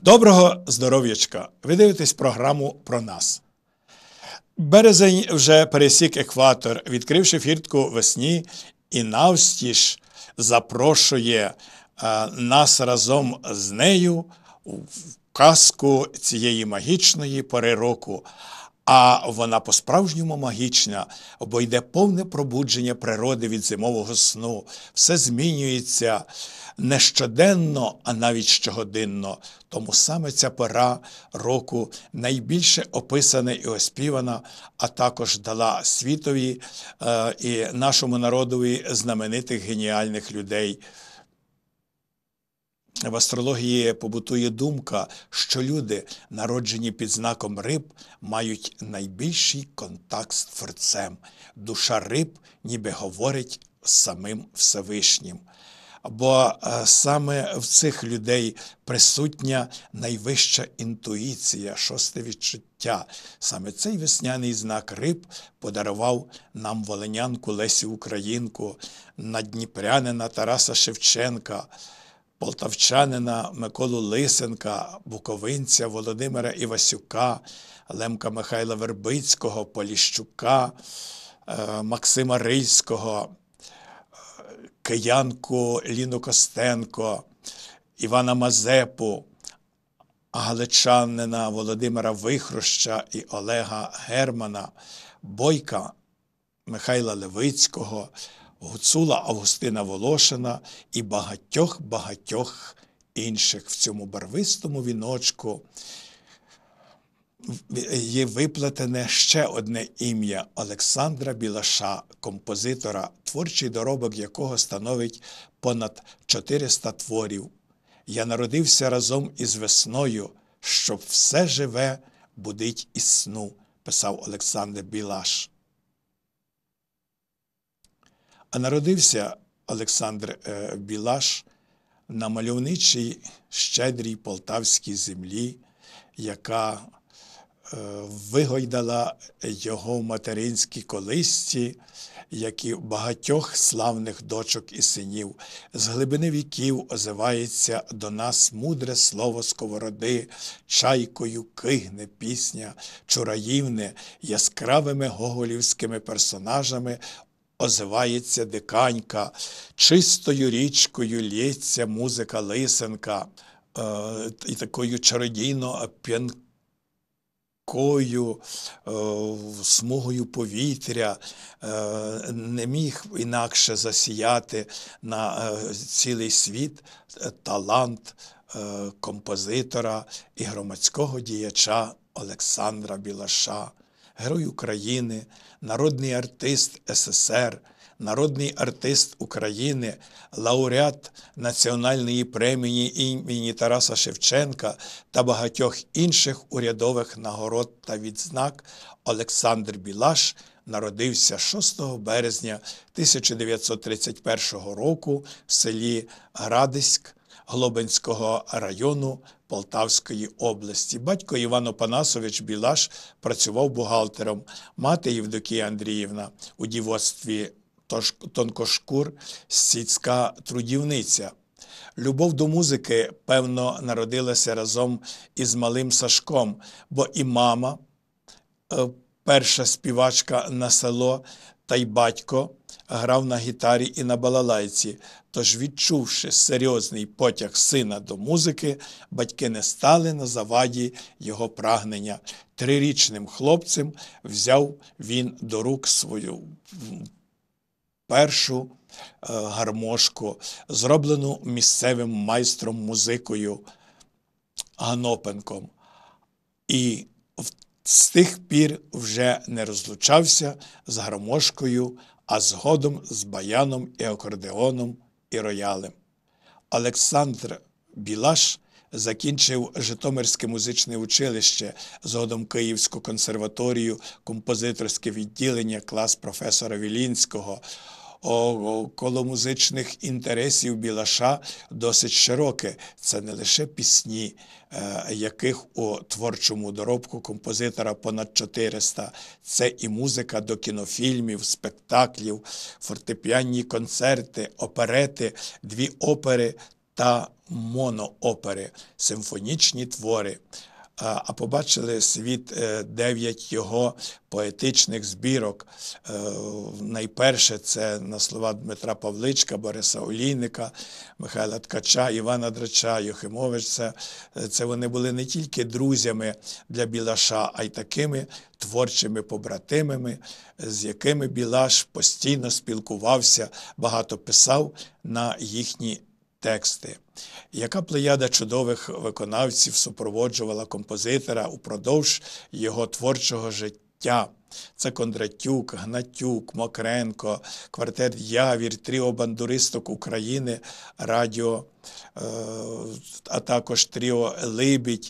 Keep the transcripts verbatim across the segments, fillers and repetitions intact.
Доброго здоров'ячка! Ви дивитесь програму про нас. Березень вже пересік екватор, відкривши фіртку весні, і навстіж запрошує а, нас разом з нею в казку цієї магічної пори року. А вона по-справжньому магічна, бо йде повне пробудження природи від зимового сну. Все змінюється не щоденно, а навіть щогодинно. Тому саме ця пора року найбільше описана і оспівана, а також дала світові е, і нашому народові знаменитих геніальних людей. В астрології побутує думка, що люди, народжені під знаком риб, мають найбільший контакт з Творцем. Душа риб ніби говорить з самим Всевишнім. Бо саме в цих людей присутня найвища інтуїція, шосте відчуття. Саме цей весняний знак риб подарував нам волинянку Лесю Українку, наддніпрянина Тараса Шевченка, полтавчанина Миколу Лисенка, буковинця Володимира Івасюка, Лемка Михайла Вербицького, Поліщука, Максима Рильського, киянку Ліну Костенко, Івана Мазепу, галичанина Володимира Вихруща і Олега Германа, Бойка Михайла Левицького, Гуцула Августина Волошина і багатьох-багатьох інших. В цьому барвистому віночку є виплетене ще одне ім'я – Олександра Білаша, композитора, творчий доробок якого становить понад чотириста творів. «Я народився разом із весною, щоб все живе будить із сну», писав Олександр Білаш. А народився Олександр Білаш на мальовничій, щедрій полтавській землі, яка вигойдала його в материнській колисці, як і багатьох славних дочок і синів. З глибини віків озивається до нас мудре слово сковороди, чайкою кигне пісня, чураївне, яскравими гоголівськими персонажами озивається диканька, чистою річкою лється музика Лисенка, е, і такою чародійно п'янкою, Кою, смугою повітря, не міг інакше засіяти на цілий світ талант композитора і громадського діяча Олександра Білаша, Герой України, народний артист ес ес ер, народний артист України, лауреат Національної премії імені Тараса Шевченка та багатьох інших урядових нагород та відзнак Олександр Білаш народився шостого березня тисяча дев'ятсот тридцять першого року в селі Градиськ Глобинського району Полтавської області. Батько Іван Опанасович Білаш працював бухгалтером, мати Євдокія Андріївна у дівоцтві тонкошкур, сільська трудівниця. Любов до музики, певно, народилася разом із малим Сашком, бо і мама, перша співачка на село, та й батько грав на гітарі і на балалайці. Тож, відчувши серйозний потяг сина до музики, батьки не стали на заваді його прагнення. Трирічним хлопцем взяв він до рук свою першу е, гармошку, зроблену місцевим майстром-музикою Ганопенком. І з тих пір вже не розлучався з гармошкою, а згодом з баяном і акордеоном і роялем. Олександр Білаш закінчив Житомирське музичне училище, згодом Київську консерваторію, композиторське відділення, клас професора Вілінського. Коло музичних інтересів Білаша досить широке. Це не лише пісні, яких у творчому доробку композитора понад чотириста. Це і музика до кінофільмів, спектаклів, фортепіанні концерти, оперети, дві опери та моноопери, симфонічні твори. А побачили світ дев'ять його поетичних збірок. Найперше це на слова Дмитра Павличка, Бориса Олійника, Михайла Ткача, Івана Драча, Юхимовича. Це вони були не тільки друзями для Білаша, а й такими творчими побратимами, з якими Білаш постійно спілкувався, багато писав на їхні тексти. Яка плеяда чудових виконавців супроводжувала композитора упродовж його творчого життя. Це Кондратюк, Гнатюк, Мокренко, квартет «Явір», тріо бандуристок України, радіо, а також тріо «Либідь»,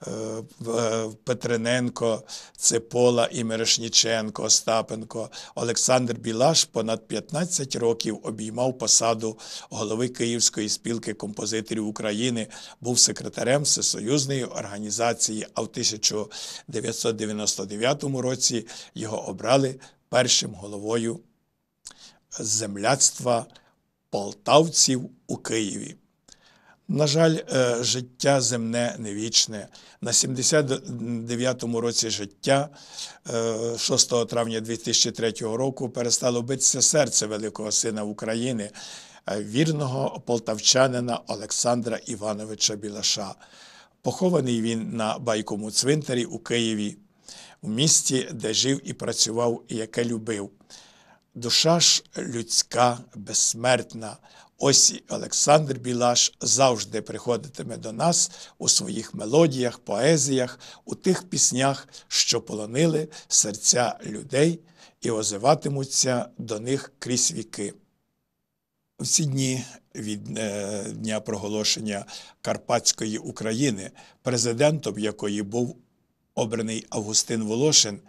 Петрененко, Цепола і Мирошніченко, Остапенко. Олександр Білаш понад п'ятнадцять років обіймав посаду голови Київської спілки композиторів України, був секретарем Всесоюзної організації, а в тисяча дев'ятсот дев'яносто дев'ятому році його обрали першим головою земляцтва полтавців у Києві. На жаль, життя земне не вічне. На сімдесят дев'ятому році життя, шостого травня дві тисячі третього року, перестало битися серце великого сина України, вірного полтавчанина Олександра Івановича Білаша. Похований він на Байковому цвинтарі у Києві, у місті, де жив і працював, і яке любив. Душа ж людська, безсмертна. Ось і Олександр Білаш завжди приходитиме до нас у своїх мелодіях, поезіях, у тих піснях, що полонили серця людей і озиватимуться до них крізь віки. В ці дні від дня проголошення Карпатської України, президентом якої був обраний Августин Волошин,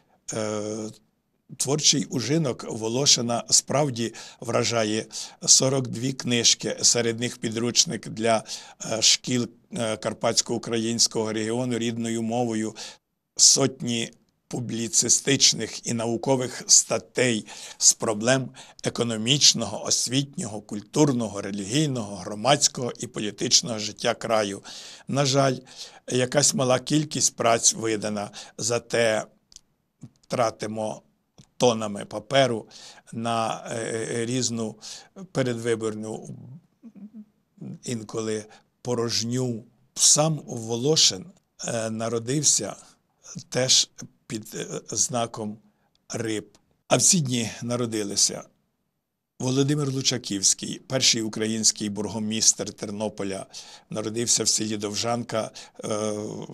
творчий ужинок Волошина справді вражає. сорок дві книжки, серед них підручник для шкіл Карпатсько-Українського регіону рідною мовою, сотні публіцистичних і наукових статей з проблем економічного, освітнього, культурного, релігійного, громадського і політичного життя краю. На жаль, якась мала кількість праць видана, зате тратимо тонами паперу на різну передвиборну, інколи порожню. Сам Волошин народився теж під знаком риб. А в ці дні народилися Володимир Лучаківський, перший український бургомістр Тернополя, народився в селі Довжанка е,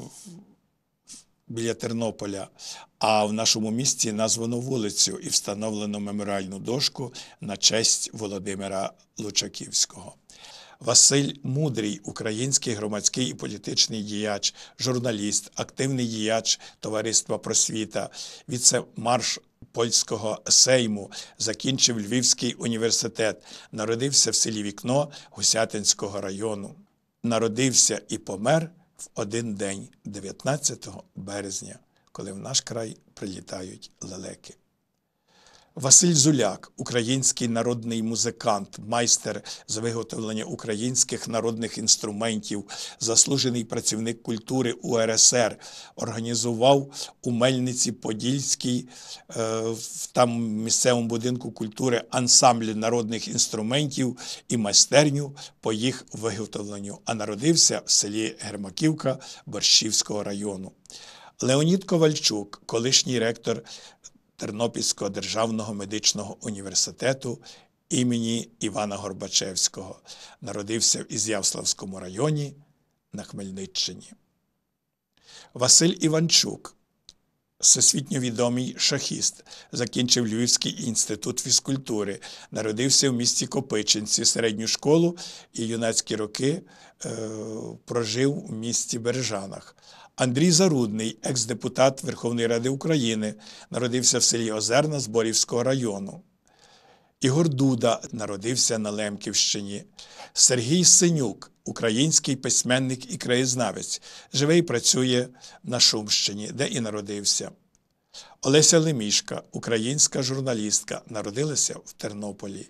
біля Тернополя, а в нашому місті названо вулицю і встановлено меморіальну дошку на честь Володимира Лучаківського. Василь Мудрий, український громадський і політичний діяч, журналіст, активний діяч Товариства Просвіта, віце-марш польського Сейму, закінчив Львівський університет, народився в селі Вікно Гусятинського району. Народився і помер в один день, дев'ятнадцятого березня, коли в наш край прилітають лелеки. Василь Зуляк, український народний музикант, майстер з виготовлення українських народних інструментів, заслужений працівник культури У Ер Ес Ер, організував у Мельниці-Подільській, в там місцевому будинку культури, ансамблі народних інструментів і майстерню по їх виготовленню, а народився в селі Гермаківка Борщівського району. Леонід Ковальчук, колишній ректор Тернопільського державного медичного університету імені Івана Горбачевського, народився в Ізяславському районі на Хмельниччині. Василь Іванчук, всесвітньо відомий шахіст, закінчив Львівський інститут фізкультури, народився в місті Копичинці, середню школу і юнацькі роки е, прожив у місті Бережанах. Андрій Зарудний, екс-депутат Верховної Ради України, народився в селі Озерна Зборівського району. Ігор Дуда народився на Лемківщині. Сергій Синюк, український письменник і краєзнавець, живе і працює на Шумщині, де і народився. Олеся Лемішка, українська журналістка, народилася в Тернополі.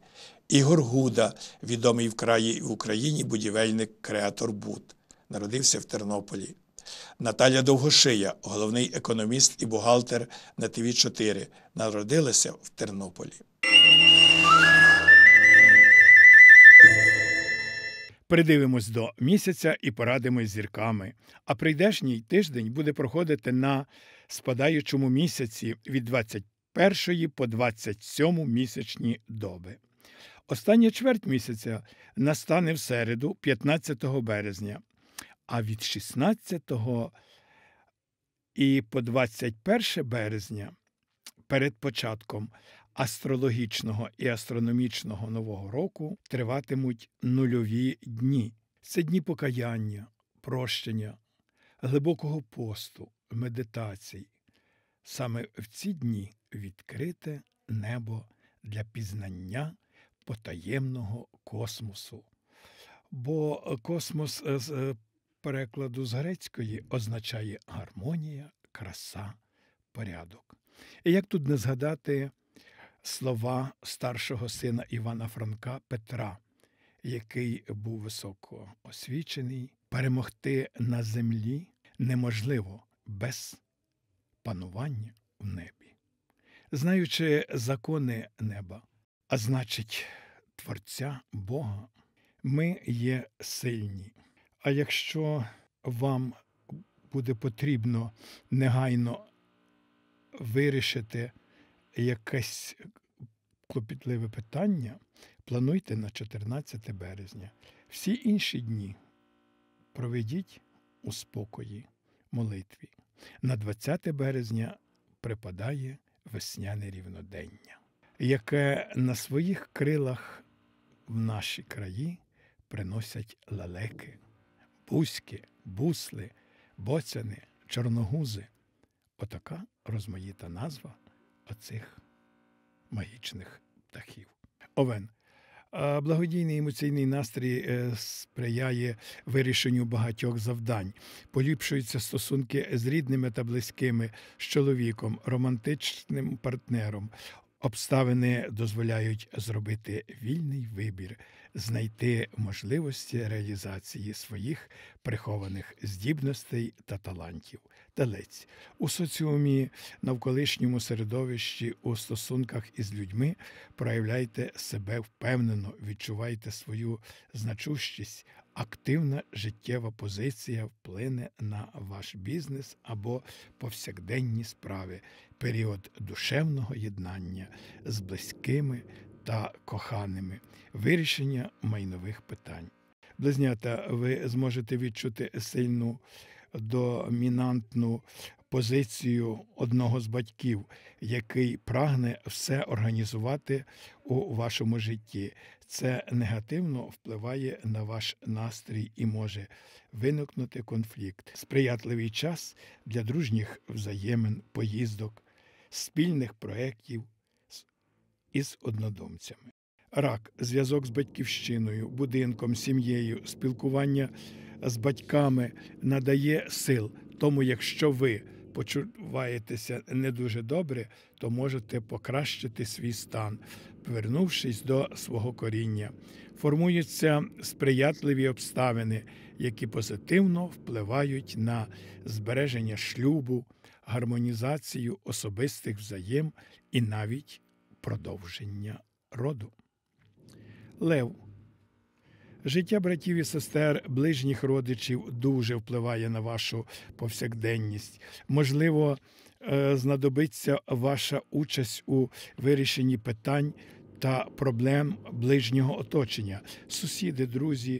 Ігор Гуда, відомий в краї і в Україні будівельник, креатор буд, народився в Тернополі. Наталя Довгошия, головний економіст і бухгалтер на Т В чотири, народилася в Тернополі. Придивимось до місяця і порадимось з зірками. А прийдешній тиждень буде проходити на спадаючому місяці від двадцять першої по двадцять сьому місячні доби. Остання чверть місяця настане в середу, п'ятнадцятого березня, а від шістнадцятого і по двадцять перше березня перед початком астрологічного і астрономічного нового року триватимуть нульові дні. Це дні покаяння, прощення, глибокого посту, медитацій. Саме в ці дні відкрите небо для пізнання потаємного космосу. Бо космос з перекладу з грецької означає гармонія, краса, порядок. І як тут не згадати слова старшого сина Івана Франка Петра, який був високо освічений: перемогти на землі неможливо без панування в небі. Знаючи закони неба, а значить Творця Бога, ми є сильні. А якщо вам буде потрібно негайно вирішити якесь клопітливе питання, плануйте на чотирнадцяте березня. Всі інші дні проведіть у спокої, молитві. На двадцяте березня припадає весняне рівнодення, яке на своїх крилах в наші краї приносять лелеки, бузьки, бусли, боцяни, чорногузи. Отака розмаїта назва оцих магічних птахів. Овен. Благодійний емоційний настрій сприяє вирішенню багатьох завдань. Поліпшуються стосунки з рідними та близькими, з чоловіком, романтичним партнером. Обставини дозволяють зробити вільний вибір, знайти можливості реалізації своїх прихованих здібностей та талантів. Телець. У соціумі, навколишньому середовищі, у стосунках із людьми проявляйте себе впевнено, відчувайте свою значущість. Активна життєва позиція вплине на ваш бізнес або повсякденні справи. Період душевного єднання з близькими та коханими. Вирішення майнових питань. Близнята, ви зможете відчути сильну домінантну позицію одного з батьків, який прагне все організувати у вашому житті. Це негативно впливає на ваш настрій і може виникнути конфлікт. Сприятливий час для дружніх взаємин, поїздок, спільних проєктів із однодумцями. Рак – зв'язок з батьківщиною, будинком, сім'єю, спілкування з батьками надає сил. Тому якщо ви почуваєтеся не дуже добре, то можете покращити свій стан, повернувшись до свого коріння. Формуються сприятливі обставини, які позитивно впливають на збереження шлюбу, гармонізацію особистих взаєм і навіть продовження роду. Лев. Життя братів і сестер, ближніх родичів дуже впливає на вашу повсякденність. Можливо, знадобиться ваша участь у вирішенні питань та проблем ближнього оточення. Сусіди, друзі,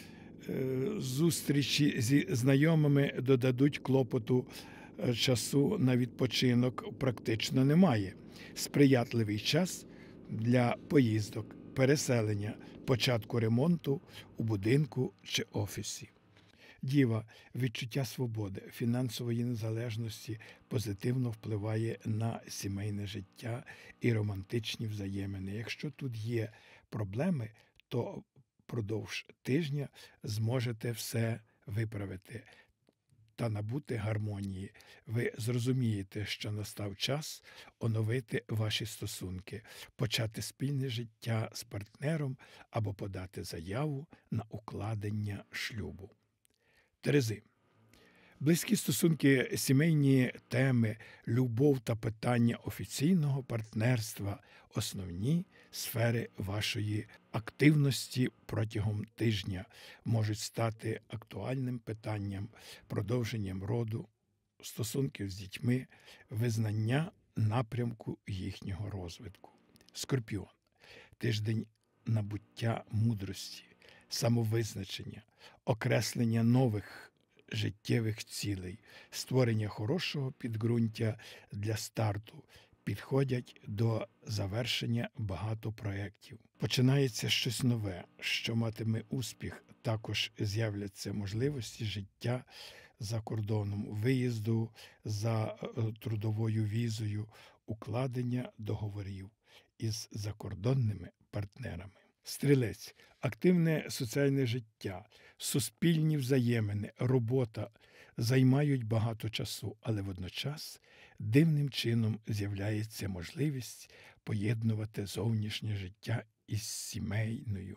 зустрічі зі знайомими додадуть клопоту, часу на відпочинок практично немає. Сприятливий час для поїздок, переселення, початку ремонту у будинку чи офісі. Діва. Відчуття свободи, фінансової незалежності позитивно впливає на сімейне життя і романтичні взаємини. Якщо тут є проблеми, то впродовж тижня зможете все виправити. та набути гармонії, ви зрозумієте, що настав час оновити ваші стосунки, почати спільне життя з партнером або подати заяву на укладення шлюбу. Терези. Близькі стосунки, сімейні теми, любов та питання офіційного партнерства – основні сфери вашої активності протягом тижня, можуть стати актуальним питанням, продовженням роду, стосунків з дітьми, визнання напрямку їхнього розвитку. Скорпіон. Тиждень набуття мудрості, самовизначення, окреслення нових життєвих цілей, створення хорошого підґрунтя для старту, підходять до завершення багато проєктів. Починається щось нове, що матиме успіх, також з'являться можливості життя за кордоном, виїзду за трудовою візою, укладення договорів із закордонними партнерами. Стрілець. Активне соціальне життя, суспільні взаємини, робота займають багато часу, але водночас дивним чином з'являється можливість поєднувати зовнішнє життя із сімейною,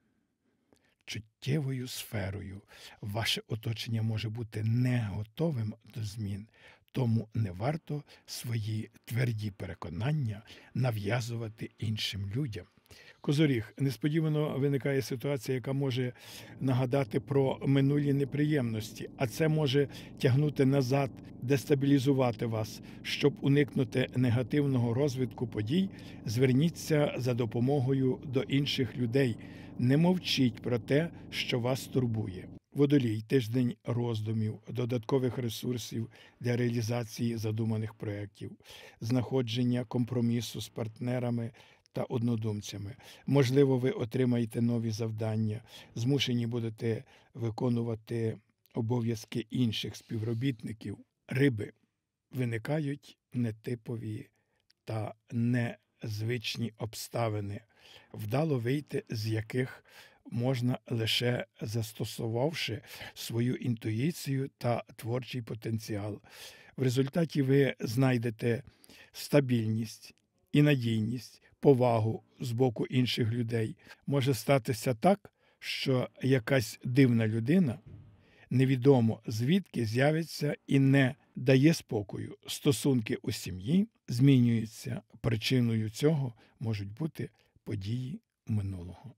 чуттєвою сферою. Ваше оточення може бути не готовим до змін, тому не варто свої тверді переконання нав'язувати іншим людям. Козоріг. Несподівано виникає ситуація, яка може нагадати про минулі неприємності, а це може тягнути назад, дестабілізувати вас. Щоб уникнути негативного розвитку подій, зверніться за допомогою до інших людей. Не мовчіть про те, що вас турбує. Водолій. Тиждень роздумів, додаткових ресурсів для реалізації задуманих проєктів, знаходження компромісу з партнерами та однодумцями. Можливо, ви отримаєте нові завдання, змушені будете виконувати обов'язки інших співробітників. Риби. Виникають нетипові та незвичні обставини, вдало вийти з яких можна лише застосувавши свою інтуїцію та творчий потенціал. В результаті ви знайдете стабільність і надійність, повагу з боку інших людей. Може статися так, що якась дивна людина, невідомо звідки, з'явиться і не дає спокою. Стосунки у сім'ї змінюються. Причиною цього можуть бути події минулого.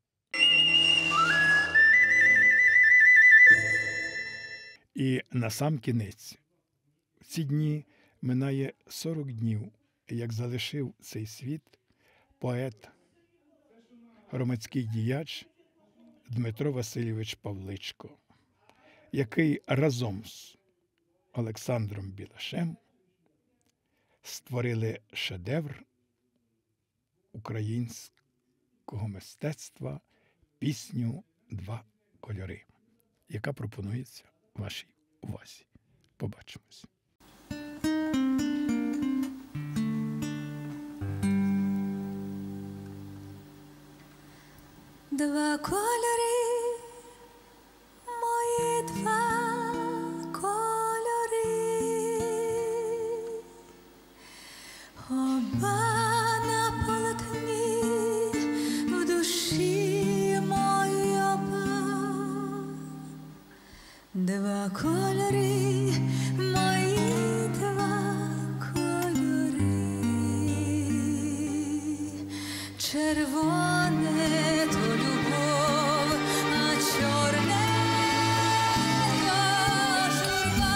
І насамкінець. В ці дні минає сорок днів, як залишив цей світ поет, громадський діяч Дмитро Васильович Павличко, який разом з Олександром Білашем створили шедевр українського мистецтва, пісню «Два кольори», яка пропонується вашій увазі. Побачимось. Два кольори, мої два кольори, оба на полотні, в душі моїй оба. Два кольори, мої два кольори, червоне то любов, а чорне то журба.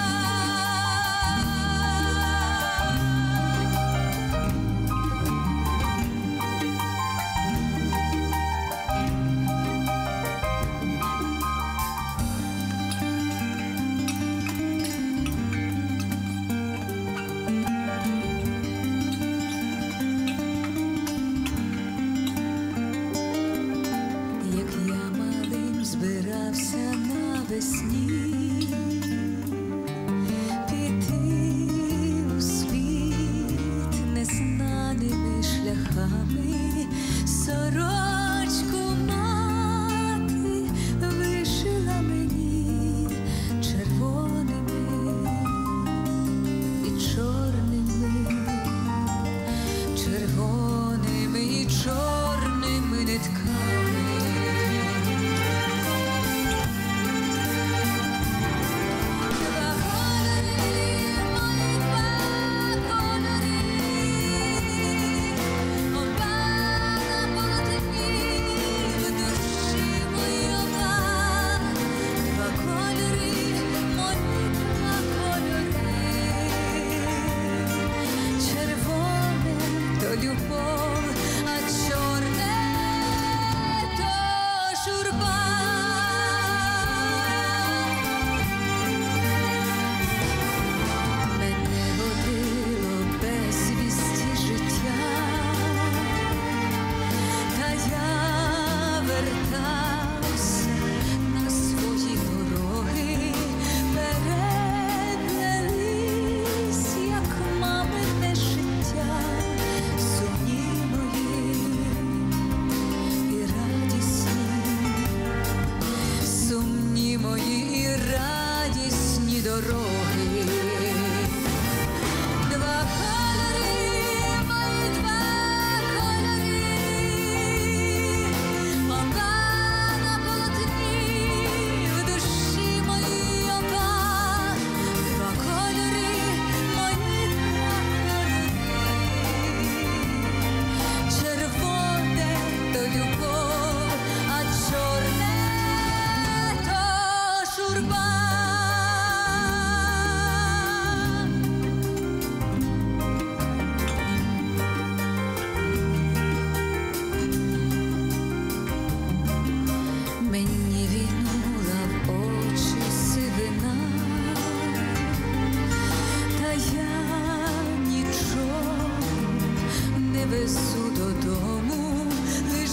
везу додому лиш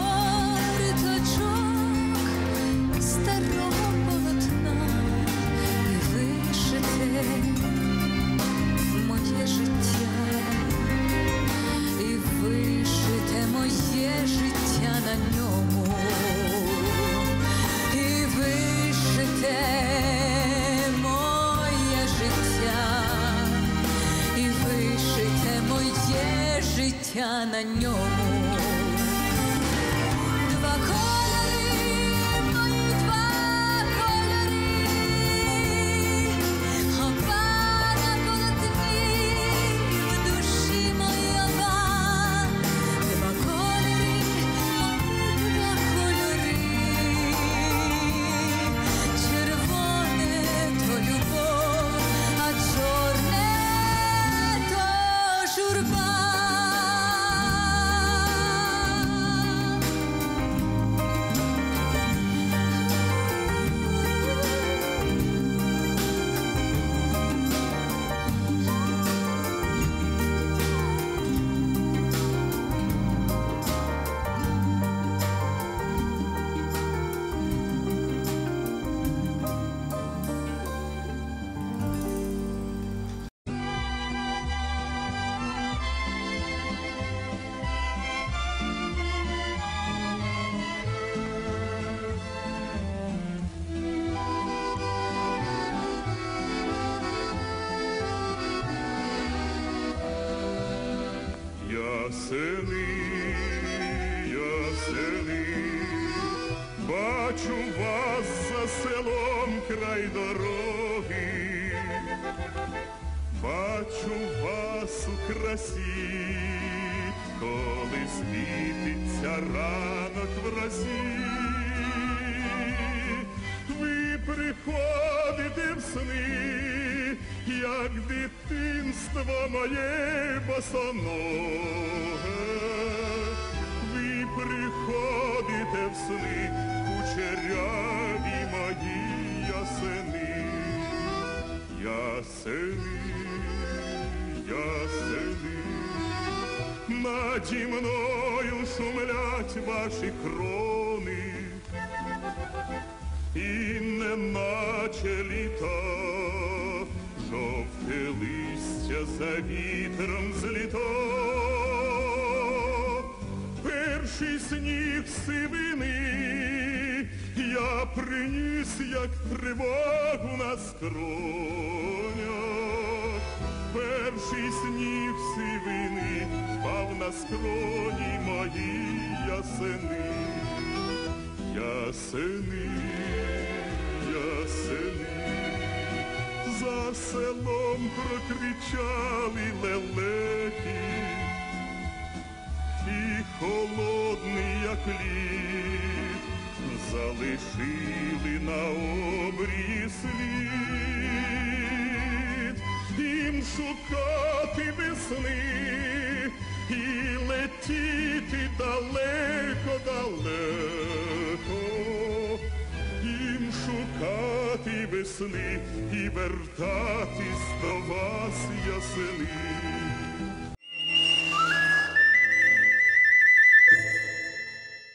згорточок старого полотна і вишите моє життя, і вишите моє життя на ньому, і вишите моє життя, і вишите моє життя на ньому. Два кольори, мої два кольори, опара полотні в душі моєва. Два кольори, мої два кольори, червоне то любов, а чорне то журба. Ясени, ясени, бачу вас за селом край дороги, бачу вас у красі, коли світиться ранок в росі. Ви приходите в сни, як дитинство моє босоноге. Ви приходите в сни, кучеряві мої ясени. Ясени, ясени, наді мною шумлять ваші крони, і неначе літа жовте листя за вітром зліто. Перший сніг сивини я приніс, як тривогу на скронях. Перший сніг сивини впав на скроні мої ясени. Ясени, ясени, за селом прокричали лелеки, і холодний, як лід, залишили на обрії слід. Їм шукати весни і летіти далеко-далеко, їм шукати весни і вертатись до вас, ясени.